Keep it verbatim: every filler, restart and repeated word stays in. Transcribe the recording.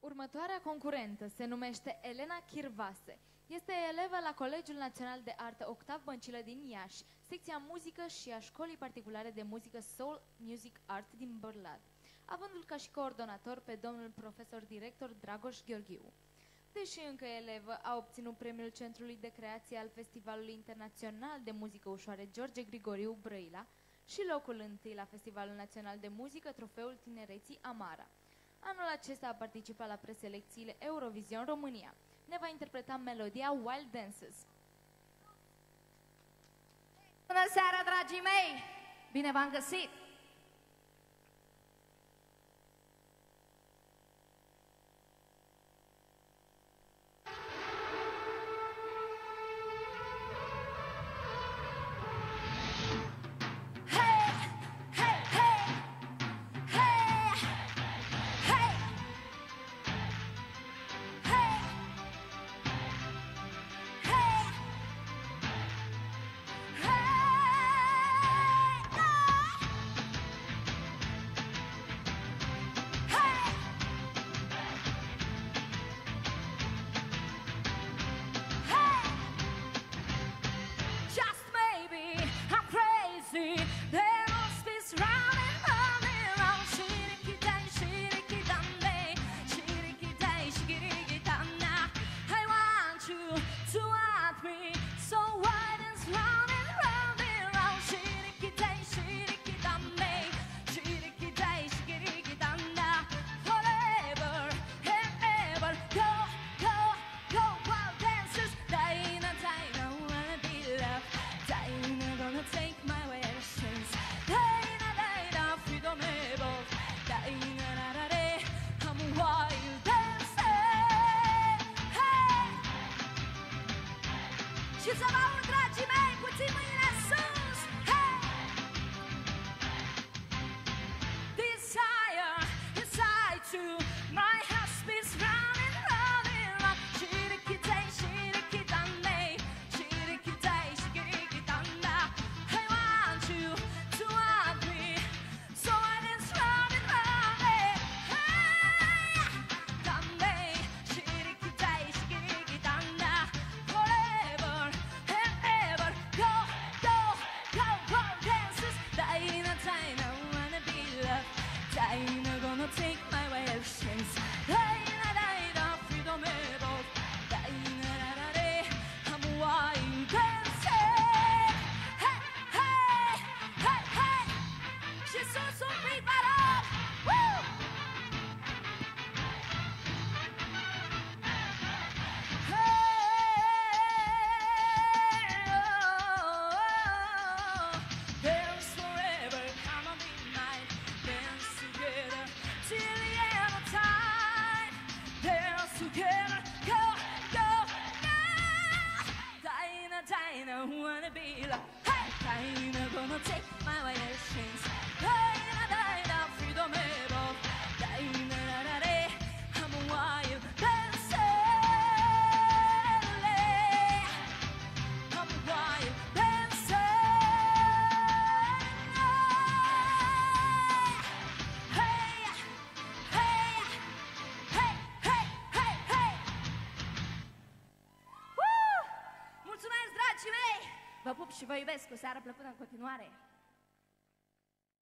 Următoarea concurentă se numește Elena Chirvase. Este elevă la Colegiul Național de Artă Octav Băncilă din Iași, secția muzică și a Școlii Particulare de Muzică Soul Music Art din Bârlad, avându-l ca și coordonator pe domnul profesor director Dragoș Gheorghiu. Deși încă elevă, a obținut premiul Centrului de Creație al Festivalului Internațional de Muzică Ușoare George Grigoriu Brăila și locul întâi la Festivalul Național de Muzică Trofeul Tinereții Amara. Anul acesta a participat la preselecțiile Eurovision România. Ne va interpreta melodia Wild Dances. Bună seara, dragii mei! Bine v-am găsit! Și să vă aud, dragii mei, puțin mâinile sus! Hey! Desire inside to my heart speeds running, running, running. Shiriki-day, shiriki-dan-day, shiriki-day, shiriki-dan-da. I want you to want me, so I dance running, running. Hey! Dan-day, shiriki-day, shiriki-dan-da. Dinah gonna take my way of chance. Dinah, Dinah, freedom above. Dinah, da da I'm a wild dancer. Hey, hey, hey, hey. She's so so big, but up. Woo! Dinah, wanna be like, hey! Dinah gonna take my way of chance. Dinah, Dinah, freedom above. Dinah, da da da, I'm a wild dancer. I'm a wild dancer. Hey, hey, hey, hey, hey, hey. Woo! Mulțumesc, dragii mei! Vă pup și vă iubesc, o seară plăcută în continuare!